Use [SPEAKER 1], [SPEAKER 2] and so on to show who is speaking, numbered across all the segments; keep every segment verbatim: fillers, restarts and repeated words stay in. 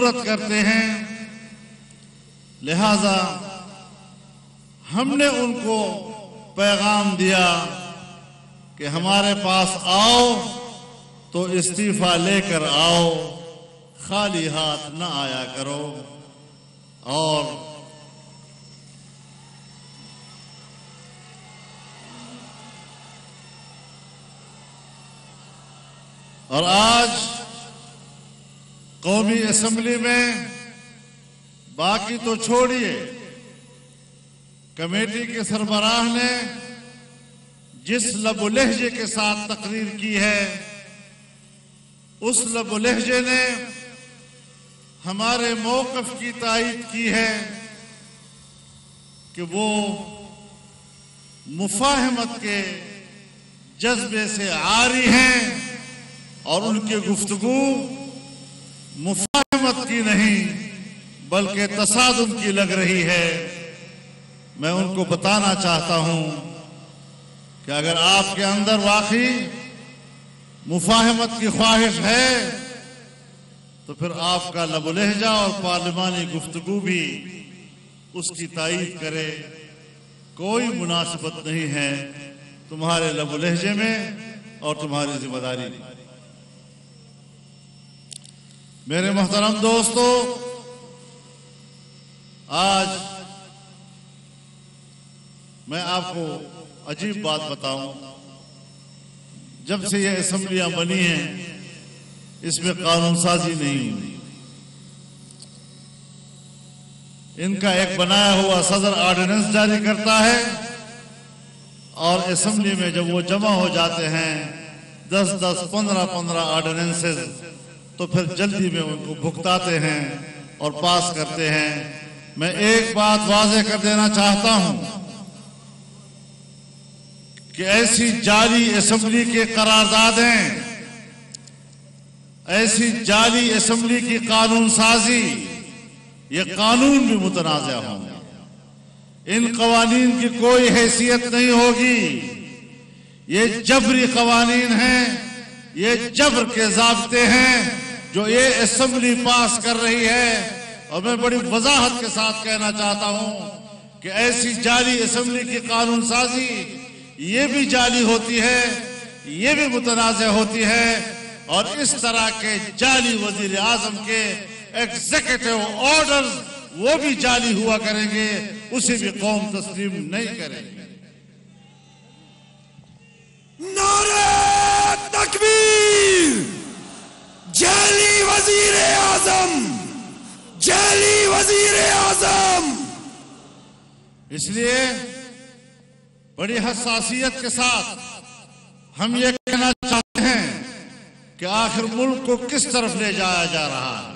[SPEAKER 1] جرأت کرتے ہیں، لہذا ہم نے ان کو پیغام دیا کہ ہمارے پاس آؤ تو استعفیٰ لے کر آؤ، خالی ہاتھ نہ آیا کرو۔ اور اور آج قومی اسمبلی میں باقی تو چھوڑیے، کمیٹی کے سربراہ نے جس لب و لہجے کے ساتھ تقریر کی ہے، اس لب و لہجے نے ہمارے موقف کی تائید کی ہے کہ وہ مفاہمت کے جذبے سے عاری ہیں اور ان کی گفتگو مفاہمت کی نہیں بلکہ تصادم کی لگ رہی ہے۔ میں ان کو بتانا چاہتا ہوں کہ اگر آپ کے اندر واقعی مفاہمت کی خواہش ہے تو پھر آپ کا لب و لہجہ اور پارلیمانی گفتگو بھی اس کی تائید کرے۔ کوئی مناسبت نہیں ہے تمہارے لب و لہجے میں اور تمہاری ذمہ داری میں۔ میرے محترم دوستو، آج میں آپ کو عجیب بات بتاؤں، جب سے یہ اسمبلیاں بنی ہیں اس میں قانون سازی نہیں ہوئی۔ ان کا ایک بنایا ہوا صدر آرڈیننس جاری کرتا ہے اور اسمبلی میں جب وہ جمع ہو جاتے ہیں دس دس پندرہ پندرہ آرڈیننسز تو پھر جلدی میں ان کو بھگتاتے ہیں اور پاس کرتے ہیں۔ میں ایک بات واضح کر دینا چاہتا ہوں کہ ایسی جعلی اسمبلی کی قراردادیں، ایسی جعلی اسمبلی کی قانون سازی، یہ قانون بھی متنازع ہوں گے۔ ان قوانین کی کوئی حیثیت نہیں ہوگی، یہ جبری قوانین ہیں، یہ جبر کے ضابطے ہیں جو یہ اسمبلی پاس کر رہی ہے۔ اور میں بڑی وضاحت کے ساتھ کہنا چاہتا ہوں کہ ایسی جعلی اسمبلی کی قانون سازی یہ بھی جعلی ہوتی ہے، یہ بھی متنازع ہوتی ہے، اور اس طرح کے جعلی وزیر اعظم کے ایگزیکٹو آرڈرز وہ بھی جعلی ہوا کریں گے، اسے بھی قوم تسلیم نہیں کرے گی۔
[SPEAKER 2] نعرہ تکبیر! جعلی وزیر اعظم! جعلی وزیر اعظم!
[SPEAKER 1] اس لیے بڑی حساسیت کے ساتھ ہم یہ کہنا چاہتے ہیں کہ آخر ملک کو کس طرف لے جایا جا رہا ہے۔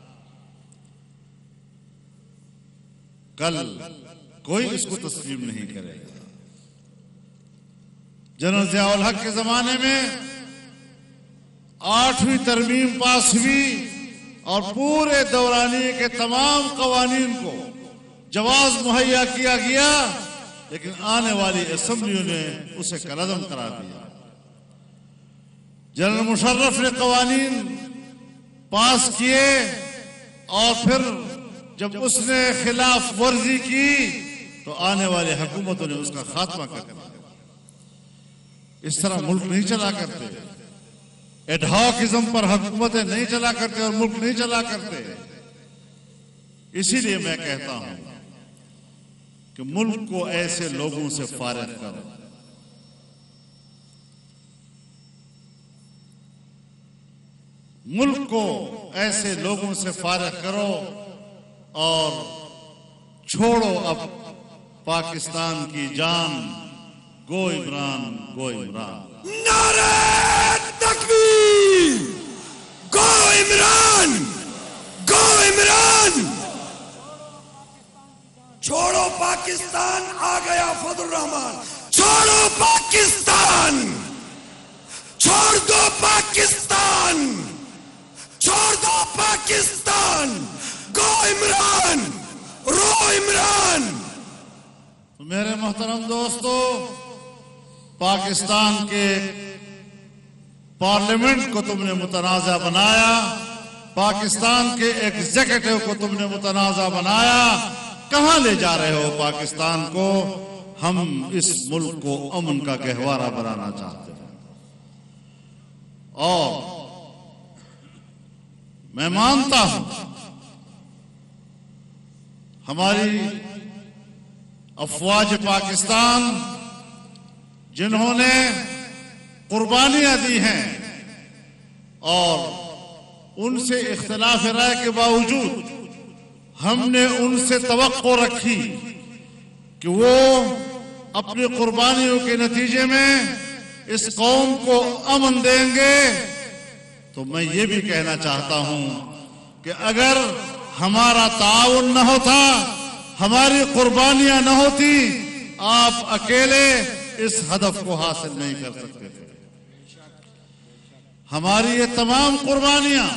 [SPEAKER 1] کل کوئی اس کو تسلیم نہیں کرے گا۔ جنرل ضیاء الحق کے زمانے میں آٹھویں ترمیم پاس ہوئی اور پورے دورانیے کے تمام قوانین کو جواز مہیا کیا گیا، لیکن آنے والی اسمبلیوں نے اسے کالعدم قرار دیا۔ جنرل مشرف نے قوانین پاس کیے اور پھر جب اس نے خلاف ورزی کی تو آنے والی حکومتوں نے اس کا خاتمہ کر دیا۔ اس طرح ملک نہیں چلا کرتے، ایڈ ہاکزم پر حکومتیں نہیں چلا کرتے اور ملک نہیں چلا کرتے۔ اسی لیے میں کہتا ہوں کہ ملک کو ایسے لوگوں سے فارغ کرو۔ ملک کو ایسے لوگوں سے فارغ کرو اور چھوڑو اب پاکستان کی جان۔ گو عمران، گو عمران!
[SPEAKER 2] نعرہ تکبیر! گو عمران! گو عمران! چھوڑو پاکستان، آ گیا فضل-ور-رحمان! چھوڑو پاکستان! چھوڑ دو پاکستان! چھوڑ دو پاکستان! گو عمران! رو عمران!
[SPEAKER 1] میرے محترم دوستو، پاکستان کے پارلیمنٹ کو تم نے متنازع بنایا، پاکستان کے ایگزیکٹو کو تم نے متنازع بنایا. کہاں لے جا رہے ہو پاکستان کو؟ ہم اس ملک کو امن کا گہوارہ بنانا چاہتے ہیں. اور میں مانتا ہوں ہماری افواج پاکستان جنہوں نے قربانیاں دی ہیں اور ان سے اختلاف رائے کے باوجود ہم نے ان سے توقع رکھی کہ وہ اپنی قربانیوں کے نتیجے میں اس قوم کو امن دیں گے. تو میں یہ بھی کہنا چاہتا ہوں کہ اگر ہمارا تعاون نہ ہوتا، ہماری قربانیاں نہ ہوتی، آپ اکیلے اس ہدف کو حاصل نہیں کر سکتے تھے. ہماری یہ تمام قربانیاں،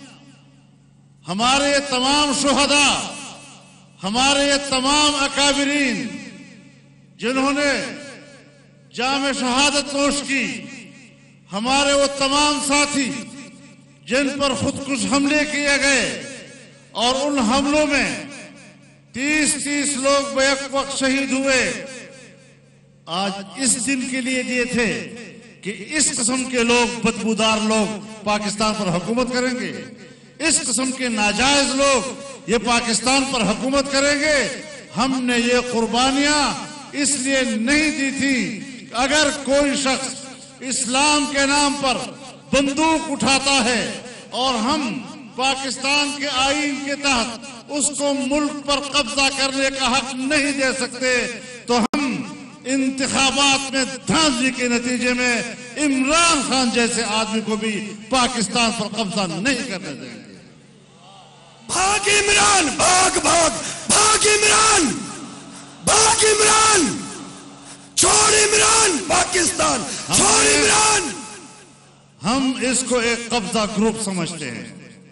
[SPEAKER 1] ہمارے یہ تمام شہداء، ہمارے یہ تمام اکابرین جنہوں نے جام شہادت نوش کی، ہمارے وہ تمام ساتھی جن پر خودکش حملے کیے گئے اور ان حملوں میں تیس تیس لوگ بیک وقت شہید ہوئے، آج اس دن کے لیے دیے تھے کہ اس قسم کے لوگ، بدبودار لوگ پاکستان پر حکومت کریں گے، اس قسم کے ناجائز لوگ یہ پاکستان پر حکومت کریں گے. ہم نے یہ قربانیاں اس لیے نہیں دی تھی کہ اگر کوئی شخص اسلام کے نام پر بندوق اٹھاتا ہے اور ہم پاکستان کے آئین کے تحت اس کو ملک پر قبضہ کرنے کا حق نہیں دے سکتے، تو ہم انتخابات میں دھاندلی کے نتیجے میں عمران خان جیسے آدمی کو بھی پاکستان پر قبضہ نہیں کرنے دیں گے.
[SPEAKER 2] بھاگ عمران، بھاگ بھاگ بھاگ عمران، بھاگ عمران، چھوڑ عمران، پاکستان چھوڑ عمران.
[SPEAKER 1] ہم اس کو ایک قبضہ گروپ سمجھتے ہیں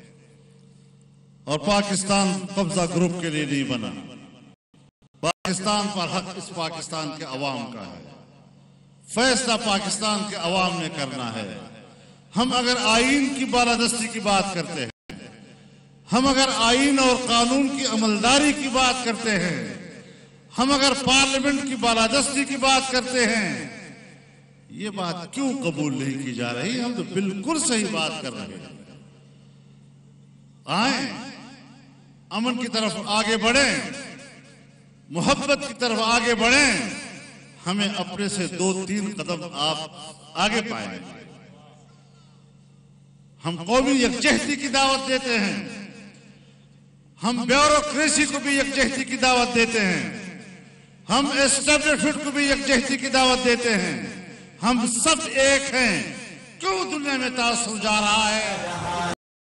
[SPEAKER 1] اور پاکستان قبضہ گروپ کے لیے نہیں بنا. پاکستان پر حق اس پاکستان کے عوام کا ہے، فیصلہ پاکستان کے عوام نے کرنا ہے. ہم اگر آئین کی بالادستی کی بات کرتے ہیں، ہم اگر آئین اور قانون کی عملداری کی بات کرتے ہیں، ہم اگر پارلیمنٹ کی بالادستی کی بات کرتے ہیں، یہ بات کیوں قبول نہیں کی جا رہی؟ ہم تو بالکل صحیح بات کر رہے ہیں. آئیں، امن کی طرف آگے بڑھیں، محبت کی طرف آگے بڑھیں. ہمیں اپنے سے دو تین قدم آپ آگے پائیں. ہم قومی یکجہتی کی دعوت دیتے ہیں، ہم بیوروکریسی کو بھی یکجہتی کی دعوت دیتے ہیں، ہم اسٹیبلشمنٹ کو بھی یکجہتی کی دعوت دیتے ہیں. ہم سب ایک ہیں. کیوں دنیا میں تاثر جا رہا ہے؟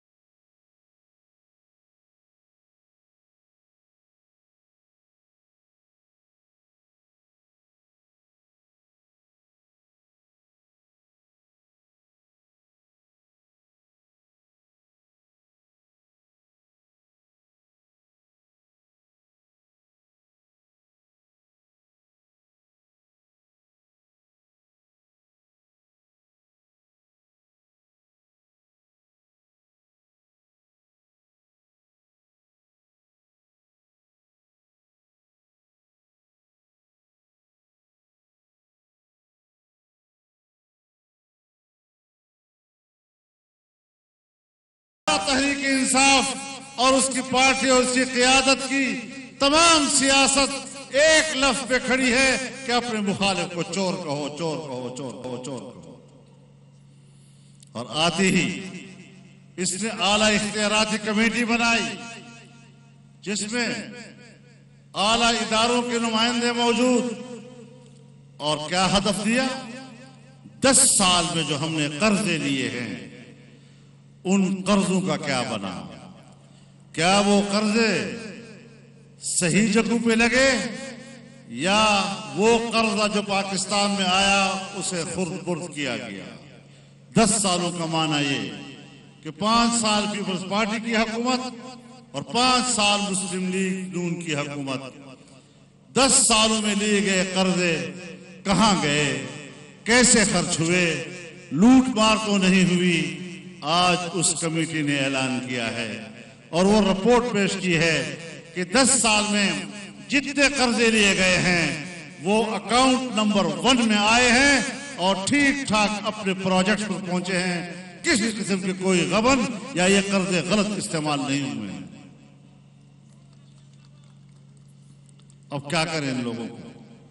[SPEAKER 1] تحریک انصاف اور اس کی پارٹی اور اس کی قیادت کی تمام سیاست ایک لفظ پہ کھڑی ہے کہ اپنے مخالف کو چور کہو، چور کہو، چور کہو، چور کہو. اور آتی ہی اس نے اعلیٰ اختیاراتی کمیٹی بنائی جس میں اعلیٰ اداروں کے نمائندے موجود. اور کیا ہدف دیا؟ دس سال میں جو ہم نے قرضے لیے ہیں ان قرضوں کا کیا بنا؟ کیا وہ قرضے صحیح جگہوں پہ لگے یا وہ قرضہ جو پاکستان میں آیا اسے خرد برد کیا گیا؟ دس سالوں کا معنی یہ کہ پانچ سال پیپلز پارٹی کی حکومت اور پانچ سال مسلم لیگ نون کی حکومت. دس سالوں میں لیے گئے قرضے کہاں گئے؟ کیسے خرچ ہوئے؟ لوٹ مار تو نہیں ہوئی؟ آج اس کمیٹی نے اعلان کیا ہے اور وہ رپورٹ پیش کی ہے کہ دس سال میں جتنے قرضے لیے گئے ہیں وہ اکاؤنٹ نمبر ون میں آئے ہیں اور ٹھیک ٹھاک اپنے پروجیکٹ پر پہنچے ہیں. کسی قسم کی کوئی غبن یا یہ قرضے غلط استعمال نہیں ہوئے ہیں. اب کیا کریں ان لوگوں کو؟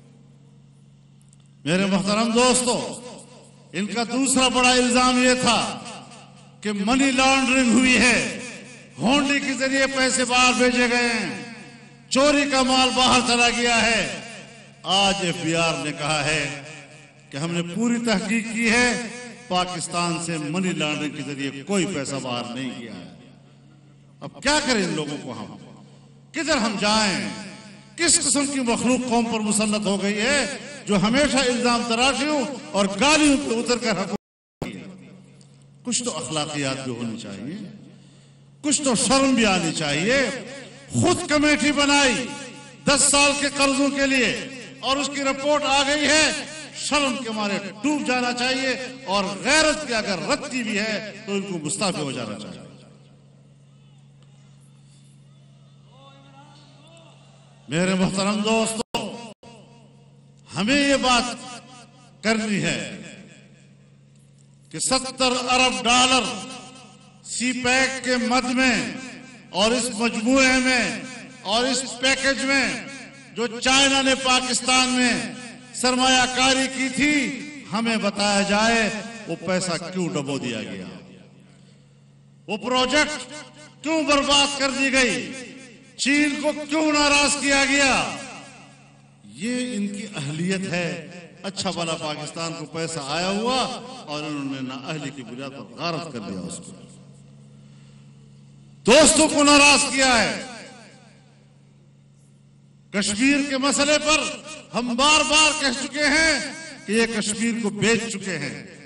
[SPEAKER 1] میرے محترم دوستو، ان کا دوسرا بڑا الزام یہ تھا کہ منی لانڈرنگ ہوئی ہے، ہونڈی کے ذریعے پیسے باہر بھیجے گئے ہیں، چوری کا مال باہر چلا گیا ہے. آج ایف بی آر نے کہا ہے کہ ہم نے پوری تحقیق کی ہے، پاکستان سے منی لانڈرنگ کے ذریعے کوئی پیسہ باہر نہیں کیا ہے. اب کیا کریں ان لوگوں کو؟ ہم کدھر ہم جائیں؟ کس قسم کی مخلوق قوم پر مسلط ہو گئی ہے جو ہمیشہ الزام تراشیوں اور گالیوں پہ اتر کر حکومت کی ہے. کچھ تو اخلاقیات بھی ہونی چاہیے، کچھ تو شرم بھی آنی چاہیے. خود کمیٹی بنائی دس سال کے قرضوں کے لیے اور اس کی رپورٹ آ گئی ہے. شرم کے مارے ڈوب جانا چاہیے اور غیرت کی اگر رتی بھی ہے تو ان کو مستعفی ہو جانا چاہیے. میرے محترم دوستو، ہمیں یہ بات کرنی ہے کہ ستر ارب ڈالر سی پیک کے مد میں اور اس مجموعے میں اور اس پیکج میں جو چائنا نے پاکستان میں سرمایہ کاری کی تھی، ہمیں بتایا جائے وہ پیسہ کیوں ڈبو دیا گیا، وہ پروجیکٹ کیوں برباد کر دی گئی، چین کو کیوں ناراض کیا گیا. یہ ان کی اہلیت ہے. اچھا بھلا پاکستان کو پیسہ آیا ہوا اور انہوں نے نااہلی کی بنیاد پر غارت کر دیا، اس کو دوستوں کو ناراض کیا ہے. کشمیر کے مسئلے پر ہم بار بار کہہ چکے ہیں کہ یہ کشمیر کو بیچ چکے ہیں.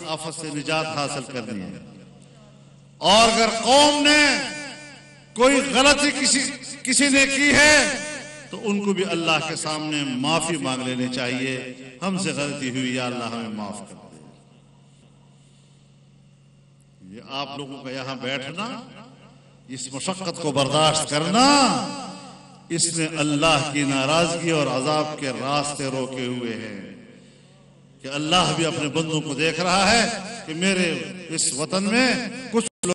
[SPEAKER 1] आफत से निजात हासिल करनी है। और अगर कौम ने कोई गलती किसी किसी ने की है तो उनको भी अल्लाह के सामने माफी मांग लेनी चाहिए, हमसे गलती हुई या अल्लाह हमें माफ कर दे। ये आप लोगों का यहाँ बैठना, इस मशक्कत को बर्दाश्त करना, इसने अल्लाह की नाराजगी और अजाब के रास्ते रोके हुए हैं कि अल्लाह भी अपने बंदों को देख रहा है कि मेरे इस वतन में कुछ लोग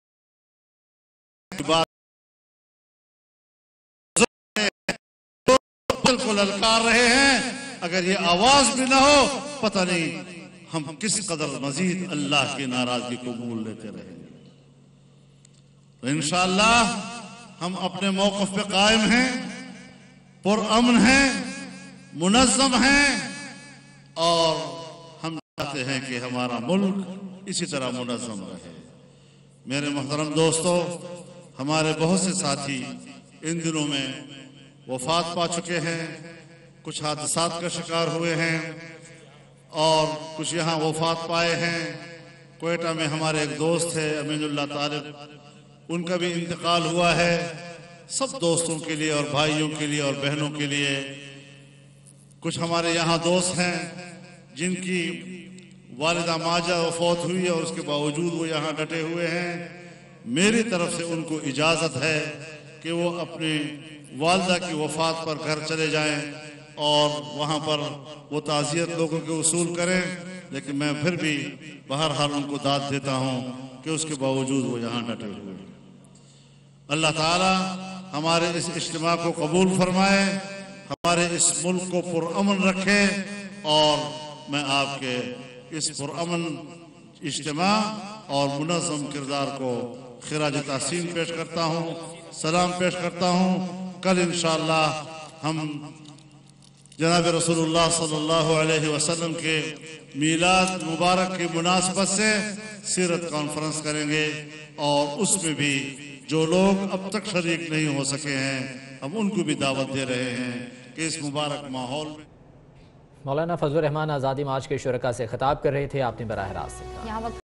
[SPEAKER 1] को ललकार रहे हैं। अगर ये आवाज भी ना हो, पता नहीं हम किस कदर मजीद अल्लाह की नाराजगी को मूल लेते रहेंगे। तो इंशाअल्लाह हम अपने मौक़िफ़ पे कायम हैं, पुरअमन हैं, मुनज़्ज़म हैं और हम चाहते हैं कि हमारा मुल्क इसी तरह मुनज़्ज़म रहे। मेरे मोहतरम दोस्तों, हमारे बहुत से साथी इन दिनों में वफात पा चुके हैं, कुछ हादसात का शिकार हुए हैं और कुछ यहाँ वफात पाए हैं। कोयटा में हमारे एक दोस्त है अमीनुल्लाह तालिब, उनका भी इंतकाल हुआ है। सब दोस्तों के लिए और भाइयों के लिए और बहनों के लिए, कुछ हमारे यहाँ दोस्त हैं जिनकी वालिदा माजा वफात हुई है और उसके बावजूद वो यहाँ डटे हुए हैं। मेरी तरफ से उनको इजाज़त है कि वो अपनी वालिदा की वफात पर घर चले जाएं और वहाँ पर वो ताज़ियत लोगों के उसूल करें, लेकिन मैं फिर भी बहरहाल उनको दाद देता हूँ कि उसके बावजूद वो यहाँ डटे हुए हैं। अल्लाह ताला हमारे इस इज्तिमा को कबूल फरमाए, हमारे इस मुल्क को पुरअमन रखे और मैं आपके इस पुरअमन इज्तिमा और मुनज़्ज़म किरदार को खिराज तहसीन पेश करता हूँ, सलाम पेश करता हूँ। कल इंशाअल्लाह हम जनाब रसूलुल्लाह सल्लल्लाहु अलैहि वसल्लम के मीलाद मुबारक की मुनासबत से सीरत कॉन्फ्रेंस करेंगे और उसमें भी जो लोग अब तक शरीक नहीं हो सके हैं, हम उनको भी दावत दे रहे हैं कि इस मुबारक माहौल में।
[SPEAKER 3] मौलाना फजलुर रहमान आज़ादी मार्च के शुरका से खिताब कर रहे थे, आपने बराह रास्त।